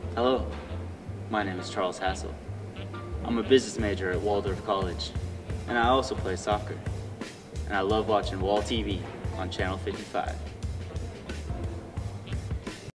Hello, my name is Charles Hassel. I'm a business major at Waldorf College, and I also play soccer. And I love watching Wal-TV on Channel 55.